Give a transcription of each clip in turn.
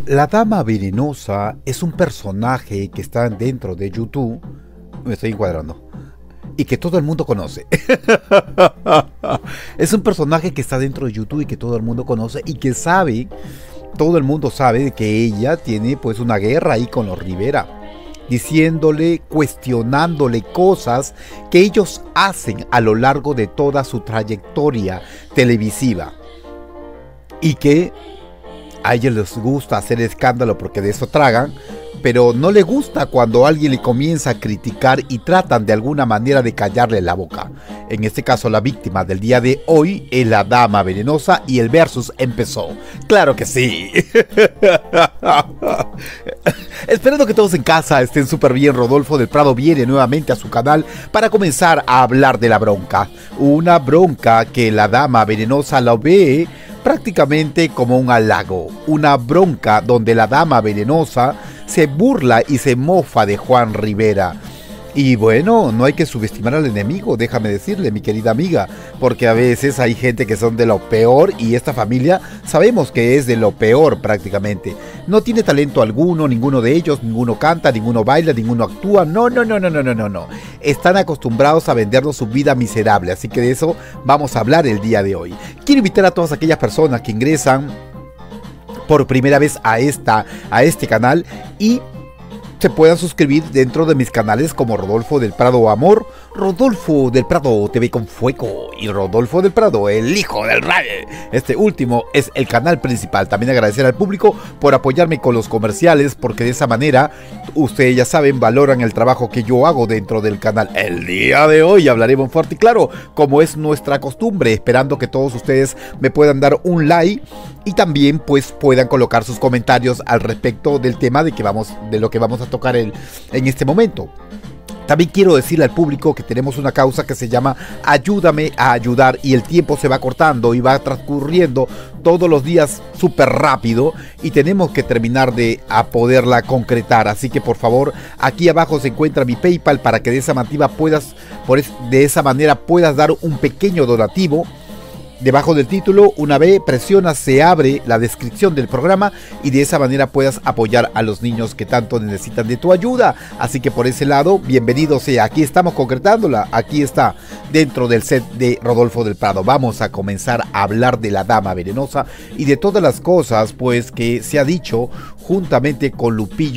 La Dama Venenosa es un personaje que está dentro de YouTube, me estoy encuadrando, y que todo el mundo conoce. Es un personaje que está dentro de YouTube y que todo el mundo conoce y que sabe, todo el mundo sabe de que ella tiene pues una guerra ahí con los Rivera, diciéndole, cuestionándole cosas que ellos hacen a lo largo de toda su trayectoria televisiva y que a ellos les gusta hacer escándalo porque de eso tragan, pero no les gusta cuando alguien le comienza a criticar y tratan de alguna manera de callarle la boca. En este caso la víctima del día de hoy es la Dama Venenosa y el versus empezó. ¡Claro que sí! Esperando que todos en casa estén súper bien. Rodolfo del Prado viene nuevamente a su canal para comenzar a hablar de la bronca. Una bronca que la Dama Venenosa la ve prácticamente como un halago, una bronca donde la Dama Venenosa se burla y se mofa de Juan Rivera. Y bueno, no hay que subestimar al enemigo, déjame decirle, mi querida amiga, porque a veces hay gente que son de lo peor y esta familia sabemos que es de lo peor prácticamente. No tiene talento alguno, ninguno de ellos, ninguno canta, ninguno baila, ninguno actúa, no. Están acostumbrados a vendernos su vida miserable, así que de eso vamos a hablar el día de hoy. Quiero invitar a todas aquellas personas que ingresan por primera vez a este canal y se puedan suscribir dentro de mis canales como Rodolfo del Prado Amor, Rodolfo del Prado TV con Fuego y Rodolfo del Prado, el hijo del radio. Este último es el canal principal. También agradecer al público por apoyarme con los comerciales, porque de esa manera, ustedes ya saben, valoran el trabajo que yo hago dentro del canal. El día de hoy hablaremos fuerte y claro, como es nuestra costumbre, esperando que todos ustedes me puedan dar un like y también pues puedan colocar sus comentarios al respecto del tema de lo que vamos a tocar en este momento. También quiero decirle al público que tenemos una causa que se llama Ayúdame a Ayudar y el tiempo se va cortando y va transcurriendo todos los días súper rápido y tenemos que terminar de poderla concretar. Así que por favor, aquí abajo se encuentra mi PayPal para que de esa manera puedas dar un pequeño donativo. Debajo del título, una vez presionas, se abre la descripción del programa y de esa manera puedas apoyar a los niños que tanto necesitan de tu ayuda. Así que por ese lado, bienvenido sea. Aquí estamos concretándola. Aquí está, dentro del set de Rodolfo del Prado. Vamos a comenzar a hablar de la Dama Venenosa y de todas las cosas pues que se ha dicho juntamente con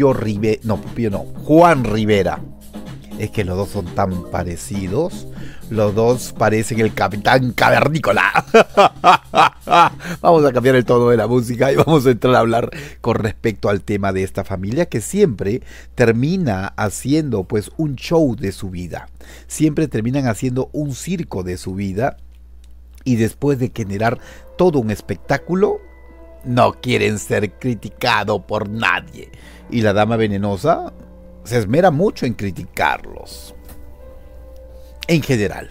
Juan Rivera. Es que los dos son tan parecidos. Los dos parecen el Capitán Cavernícola. Vamos a cambiar el tono de la música y vamos a entrar a hablar con respecto al tema de esta familia que siempre termina haciendo pues un show de su vida. Siempre terminan haciendo un circo de su vida y después de generar todo un espectáculo, no quieren ser criticados por nadie. Y la Dama Venenosa se esmera mucho en criticarlos. En general,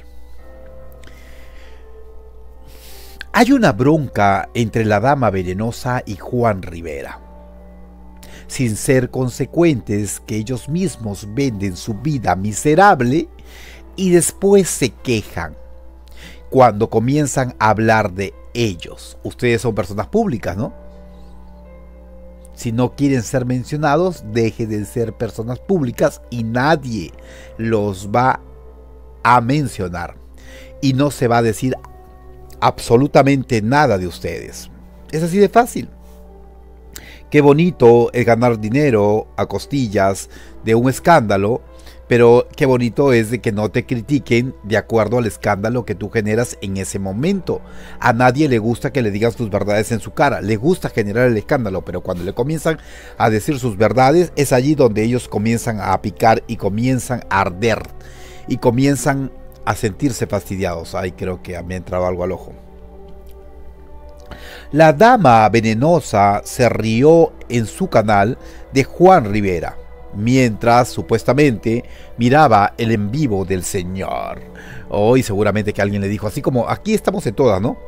hay una bronca entre la Dama Venenosa y Juan Rivera. Sin ser consecuentes, que ellos mismos venden su vida miserable y después se quejan cuando comienzan a hablar de ellos. Ustedes son personas públicas, ¿no? Si no quieren ser mencionados, dejen de ser personas públicas y nadie los va a mencionar y no se va a decir absolutamente nada de ustedes. Es así de fácil. Qué bonito es ganar dinero a costillas de un escándalo, pero qué bonito es de que no te critiquen de acuerdo al escándalo que tú generas en ese momento. A nadie le gusta que le digas tus verdades en su cara, le gusta generar el escándalo, pero cuando le comienzan a decir sus verdades es allí donde ellos comienzan a picar y comienzan a arder y comienzan a sentirse fastidiados. Ay, creo que me ha entrado algo al ojo. La Dama Venenosa se rió en su canal de Juan Rivera, mientras supuestamente miraba el en vivo del señor. Hoy seguramente que alguien le dijo, así como aquí estamos en todas, ¿no?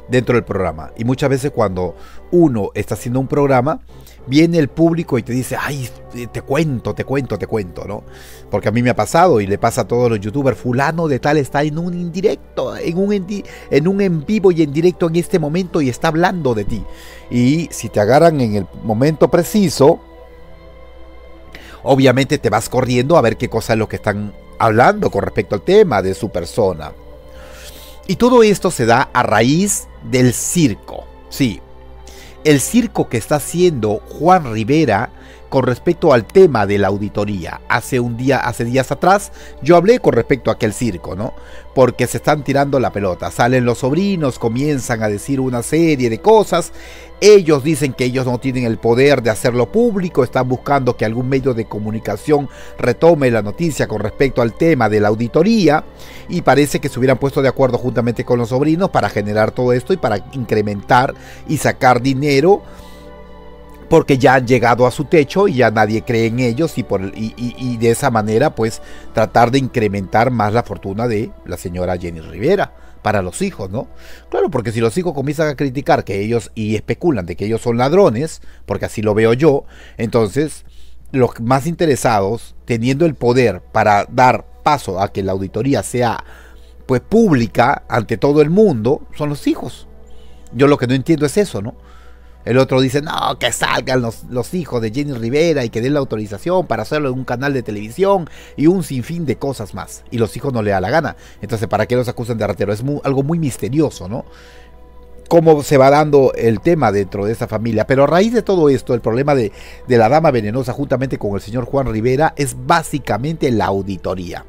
dentro del programa. Y muchas veces cuando uno está haciendo un programa, viene el público y te dice, ay, te cuento, ¿no? Porque a mí me ha pasado y le pasa a todos los youtubers, fulano de tal está en un indirecto, en un en vivo y en directo en este momento y está hablando de ti. Y si te agarran en el momento preciso, obviamente te vas corriendo a ver qué cosa es lo que están hablando con respecto al tema de su persona. Y todo esto se da a raíz del circo. Sí, el circo que está haciendo Juan Rivera con respecto al tema de la auditoría. Hace días atrás, yo hablé con respecto a aquel circo, ¿no? Porque se están tirando la pelota. Salen los sobrinos, comienzan a decir una serie de cosas. Ellos dicen que ellos no tienen el poder de hacerlo público, están buscando que algún medio de comunicación retome la noticia con respecto al tema de la auditoría, y parece que se hubieran puesto de acuerdo juntamente con los sobrinos para generar todo esto y para incrementar y sacar dinero, porque ya han llegado a su techo y ya nadie cree en ellos, y de esa manera pues tratar de incrementar más la fortuna de la señora Jenny Rivera para los hijos, ¿no? Claro, porque si los hijos comienzan a criticar que ellos y especulan de que ellos son ladrones, porque así lo veo yo, entonces los más interesados, teniendo el poder para dar paso a que la auditoría sea pues pública ante todo el mundo, son los hijos. Yo lo que no entiendo es eso, ¿no? El otro dice, no, que salgan los hijos de Jenny Rivera y que den la autorización para hacerlo en un canal de televisión y un sinfín de cosas más. Y los hijos no le da la gana. Entonces, ¿para qué los acusan de ratero? Es algo muy misterioso, ¿no? Cómo se va dando el tema dentro de esa familia. Pero a raíz de todo esto, el problema de la dama venenosa juntamente con el señor Juan Rivera es básicamente la auditoría.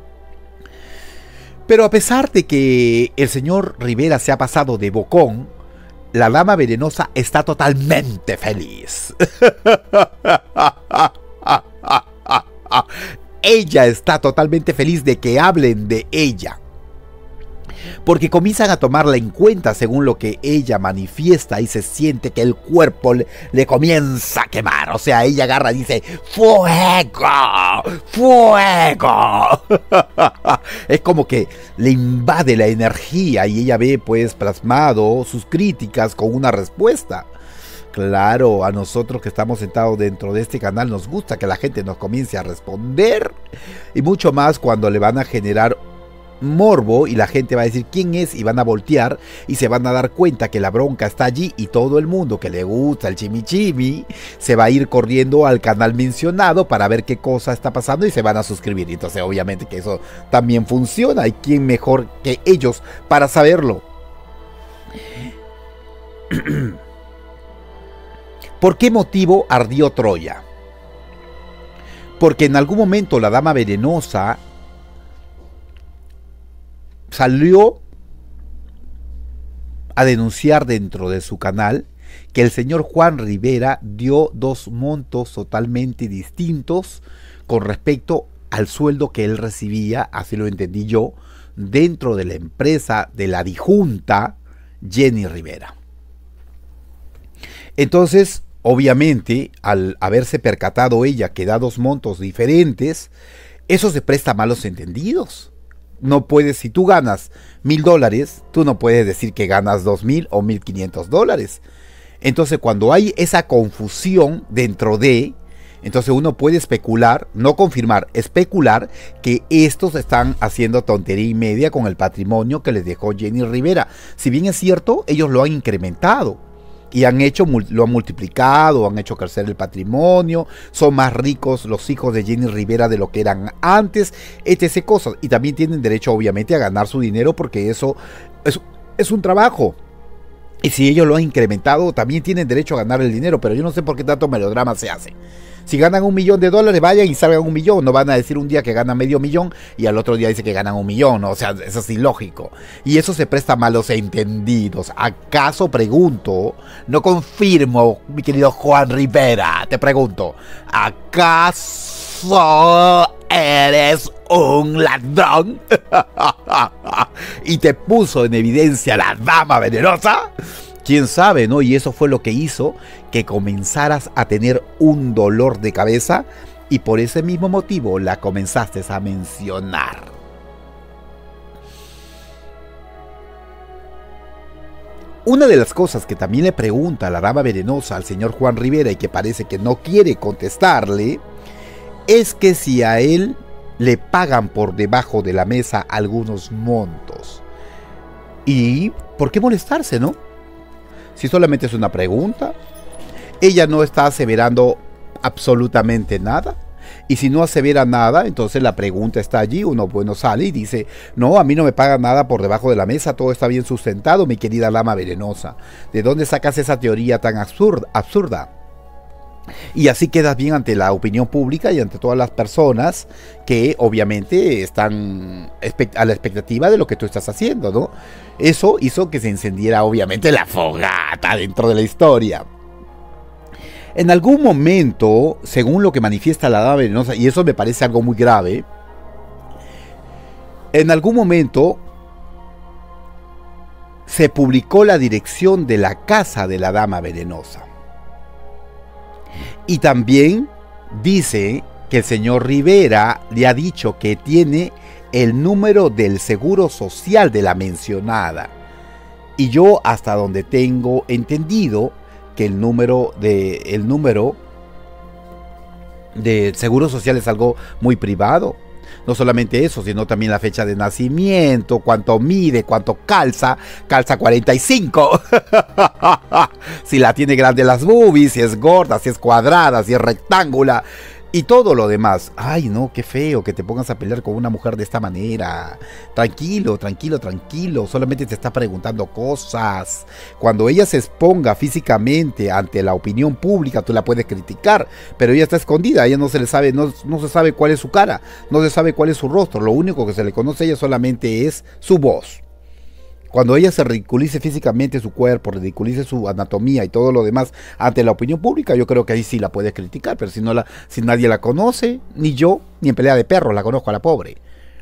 Pero a pesar de que el señor Rivera se ha pasado de bocón, la dama venenosa está totalmente feliz. Ella está totalmente feliz de que hablen de ella, porque comienzan a tomarla en cuenta según lo que ella manifiesta, y se siente que el cuerpo le comienza a quemar. O sea, ella agarra y dice, ¡fuego! ¡Fuego! Es como que le invade la energía y ella ve pues plasmado sus críticas con una respuesta. Claro, a nosotros que estamos sentados dentro de este canal nos gusta que la gente nos comience a responder, y mucho más cuando le van a generar morbo y la gente va a decir quién es, y van a voltear y se van a dar cuenta que la bronca está allí, y todo el mundo que le gusta el chimichimi se va a ir corriendo al canal mencionado para ver qué cosa está pasando y se van a suscribir. Entonces obviamente que eso también funciona, y quién mejor que ellos para saberlo. ¿Por qué motivo ardió Troya? Porque en algún momento la dama venenosa salió a denunciar dentro de su canal que el señor Juan Rivera dio dos montos totalmente distintos con respecto al sueldo que él recibía, así lo entendí yo, dentro de la empresa de la dijunta Jenny Rivera. Entonces, obviamente, al haberse percatado ella que da dos montos diferentes, eso se presta a malos entendidos. No puedes, si tú ganas $1,000, tú no puedes decir que ganas 2,000 o $1,500. Entonces, cuando hay esa confusión dentro de, entonces uno puede especular, no confirmar, especular que estos están haciendo tontería y media con el patrimonio que les dejó Jenny Rivera. Si bien es cierto, ellos lo han incrementado y lo han multiplicado, han hecho crecer el patrimonio, son más ricos los hijos de Jenny Rivera de lo que eran antes, etc. cosas. Y también tienen derecho obviamente a ganar su dinero, porque eso es un trabajo. Y si ellos lo han incrementado, también tienen derecho a ganar el dinero. Pero yo no sé por qué tanto melodrama se hace. Si ganan $1,000,000, vayan y salgan $1,000,000. No van a decir un día que ganan $500,000 y al otro día dice que ganan $1,000,000. ¿No? O sea, eso es ilógico. Y eso se presta a malos entendidos. ¿Acaso, pregunto, no confirmo, mi querido Juan Rivera, te pregunto, ¿acaso eres un ladrón? Y te puso en evidencia la dama venenosa. ¿Quién sabe, no? Y eso fue lo que hizo que comenzaras a tener un dolor de cabeza, y por ese mismo motivo la comenzaste a mencionar. Una de las cosas que también le pregunta la dama venenosa al señor Juan Rivera y que parece que no quiere contestarle, es que si a él le pagan por debajo de la mesa algunos montos. ¿Y por qué molestarse, no? Si solamente es una pregunta, ella no está aseverando absolutamente nada. Y si no asevera nada, entonces la pregunta está allí, uno bueno sale y dice, no, a mí no me pagan nada por debajo de la mesa, todo está bien sustentado, mi querida dama venenosa. ¿De dónde sacas esa teoría tan absurda? Y así quedas bien ante la opinión pública y ante todas las personas que obviamente están a la expectativa de lo que tú estás haciendo, ¿no? Eso hizo que se encendiera obviamente la fogata dentro de la historia. En algún momento, según lo que manifiesta la dama venenosa, y eso me parece algo muy grave, en algún momento se publicó la dirección de la casa de la dama venenosa. Y también dice que el señor Rivera le ha dicho que tiene el número del seguro social de la mencionada. Y yo, hasta donde tengo entendido, que el número de seguro social es algo muy privado. No solamente eso, sino también la fecha de nacimiento, cuánto mide, cuánto calza 45. Si la tiene grande las boobies, si es gorda, si es cuadrada, si es rectangular. Y todo lo demás. Ay, no, qué feo que te pongas a pelear con una mujer de esta manera. Tranquilo, tranquilo, tranquilo. Solamente te está preguntando cosas. Cuando ella se exponga físicamente ante la opinión pública, tú la puedes criticar. Pero ella está escondida. A ella no se le sabe, no se sabe cuál es su cara. No se sabe cuál es su rostro. Lo único que se le conoce a ella solamente es su voz. Cuando ella se ridiculice físicamente su cuerpo, ridiculice su anatomía y todo lo demás ante la opinión pública, yo creo que ahí sí la puedes criticar, pero si nadie la conoce, ni yo, ni en pelea de perros la conozco a la pobre.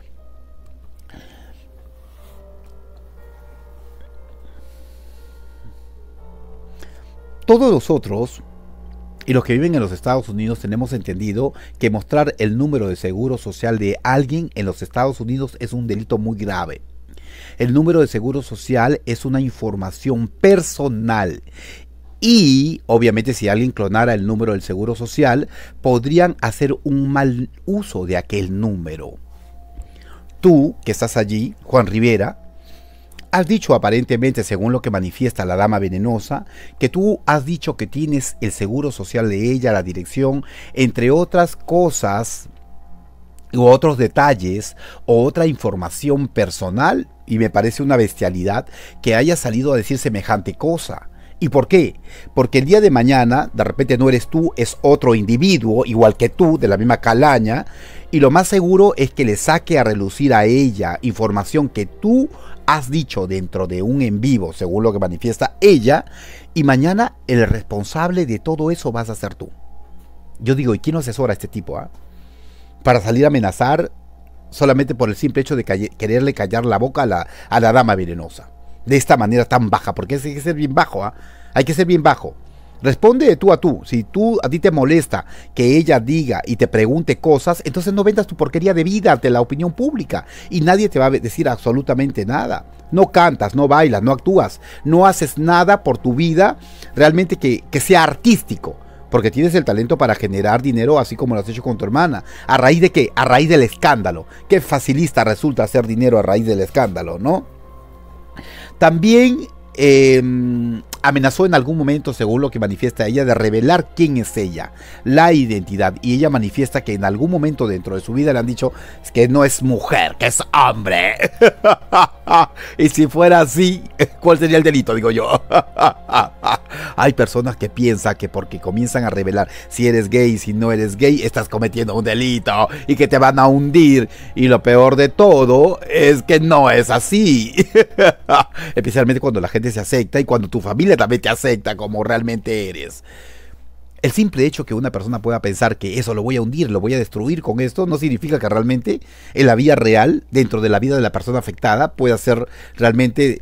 Todos nosotros y los que viven en los Estados Unidos tenemos entendido que mostrar el número de seguro social de alguien en los Estados Unidos es un delito muy grave. El número de seguro social es una información personal y obviamente si alguien clonara el número del seguro social podrían hacer un mal uso de aquel número. Tú que estás allí, Juan Rivera, has dicho aparentemente, según lo que manifiesta la dama venenosa, que tú has dicho que tienes el seguro social de ella, la dirección, entre otras cosas u otros detalles o otra información personal, y me parece una bestialidad que haya salido a decir semejante cosa. ¿Y por qué? Porque el día de mañana, de repente no eres tú, es otro individuo, igual que tú, de la misma calaña, y lo más seguro es que le saque a relucir a ella información que tú has dicho dentro de un en vivo, según lo que manifiesta ella, y mañana el responsable de todo eso vas a ser tú. Yo digo, ¿y quién asesora a este tipo, para salir a amenazar solamente por el simple hecho de quererle callar la boca a la dama venenosa? De esta manera tan baja, porque hay que ser bien bajo, hay que ser bien bajo. Responde de tú a tú. Si a ti te molesta que ella diga y te pregunte cosas, entonces no vendas tu porquería de vida ante la opinión pública y nadie te va a decir absolutamente nada. No cantas, no bailas, no actúas, no haces nada por tu vida realmente que sea artístico. Porque tienes el talento para generar dinero, así como lo has hecho con tu hermana. ¿A raíz de qué? A raíz del escándalo. Qué facilista resulta hacer dinero a raíz del escándalo, ¿no? También amenazó en algún momento, según lo que manifiesta ella, de revelar quién es ella, la identidad. Y ella manifiesta que en algún momento dentro de su vida le han dicho que no es mujer, que es hombre. Y si fuera así, ¿cuál sería el delito? Digo yo. Hay personas que piensan que porque comienzan a revelar si eres gay, si no eres gay, estás cometiendo un delito y que te van a hundir. Y lo peor de todo es que no es así. Especialmente cuando la gente se acepta y cuando tu familia también te acepta como realmente eres. El simple hecho que una persona pueda pensar que eso lo voy a hundir, lo voy a destruir con esto, no significa que realmente en la vida real, dentro de la vida de la persona afectada, pueda ser realmente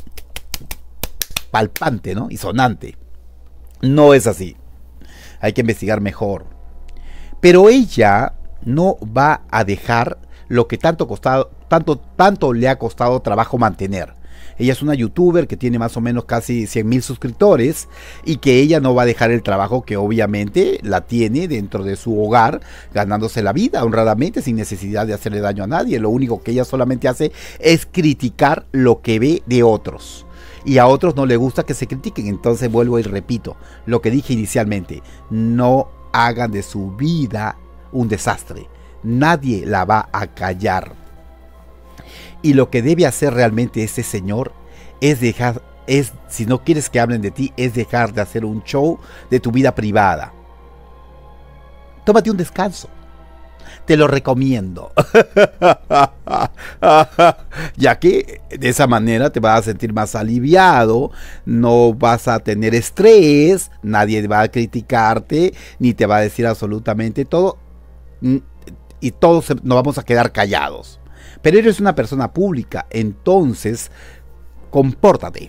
palpante, ¿no? Y sonante. No es así. Hay que investigar mejor. Pero ella no va a dejar lo que tanto le ha costado trabajo mantener, Ella es una youtuber que tiene más o menos casi 100.000 suscriptores y que ella no va a dejar el trabajo que obviamente la tiene dentro de su hogar, ganándose la vida honradamente sin necesidad de hacerle daño a nadie. Lo único que ella solamente hace es criticar lo que ve de otros. Y a otros no le gusta que se critiquen. Entonces vuelvo y repito lo que dije inicialmente: no hagan de su vida un desastre. Nadie la va a callar. Y lo que debe hacer realmente este señor es dejar, si no quieres que hablen de ti, es dejar de hacer un show de tu vida privada. Tómate un descanso. Te lo recomiendo. Ya que de esa manera te vas a sentir más aliviado, no vas a tener estrés, nadie va a criticarte, ni te va a decir absolutamente todo, y todos nos vamos a quedar callados. Pero eres una persona pública, entonces compórtate.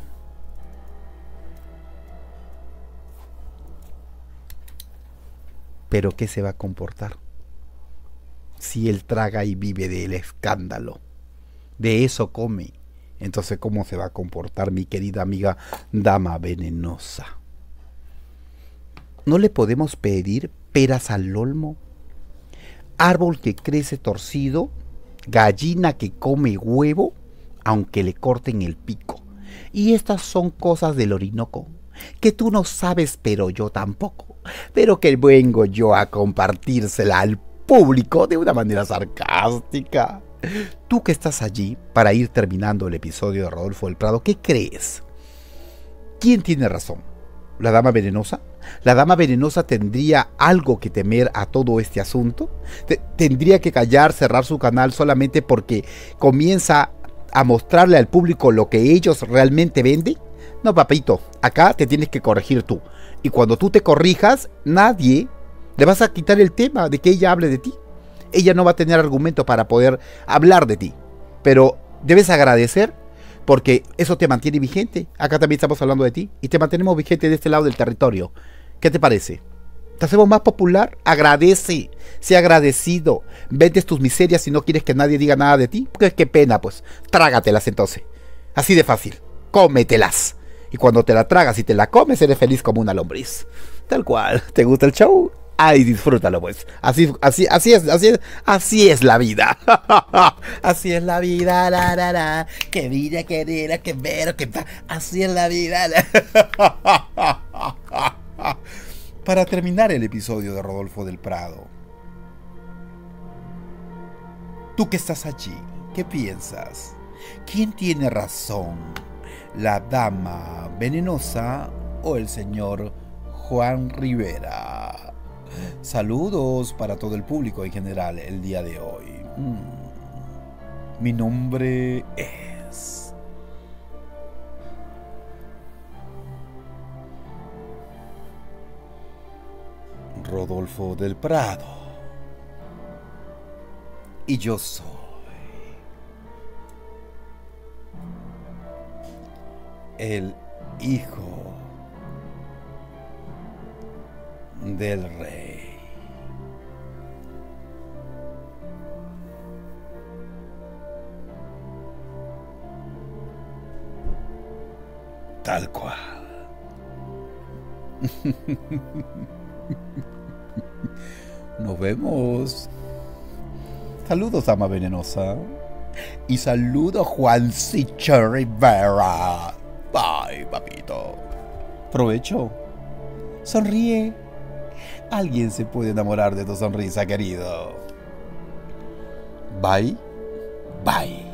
¿Pero qué se va a comportar? Si él traga y vive del escándalo, de eso come, entonces ¿cómo se va a comportar mi querida amiga dama venenosa? ¿No le podemos pedir peras al olmo? Árbol que crece torcido, gallina que come huevo, aunque le corten el pico. Y estas son cosas del Orinoco, que tú no sabes, pero yo tampoco, pero que vengo yo a compartírsela al público de una manera sarcástica. Tú que estás allí, para ir terminando el episodio de Rodolfo del Prado, ¿qué crees? ¿Quién tiene razón? ¿La dama venenosa? ¿La dama venenosa tendría algo que temer a todo este asunto? ¿Tendría que callar, cerrar su canal solamente porque comienza a mostrarle al público lo que ellos realmente venden? No, papito, acá te tienes que corregir tú. Y cuando tú te corrijas, nadie le vas a quitar el tema de que ella hable de ti. Ella no va a tener argumento para poder hablar de ti. Pero debes agradecer, porque eso te mantiene vigente. Acá también estamos hablando de ti y te mantenemos vigente de este lado del territorio. ¿Qué te parece? ¿Te hacemos más popular? Agradece, sea agradecido. Vendes tus miserias si no quieres que nadie diga nada de ti. Pues qué pena, pues. Trágatelas entonces. Así de fácil. Cómetelas. Y cuando te la tragas y te la comes, eres feliz como una lombriz. Tal cual. ¿Te gusta el show? Ay, disfrútalo pues. Así es la vida. Así es la vida, la. Que vida, que nera, que vero, que así es la vida. Para terminar el episodio de Rodolfo del Prado, tú que estás allí, ¿qué piensas? ¿Quién tiene razón? ¿La dama venenosa o el señor Juan Rivera? Saludos para todo el público en general el día de hoy. Mi nombre es Rodolfo del Prado y yo soy el hijo del rey. Tal cual. Nos vemos. Saludos, dama venenosa. Y saludos, Juancito Rivera. Bye, papito. Provecho. Sonríe. Alguien se puede enamorar de tu sonrisa, querido. Bye. Bye.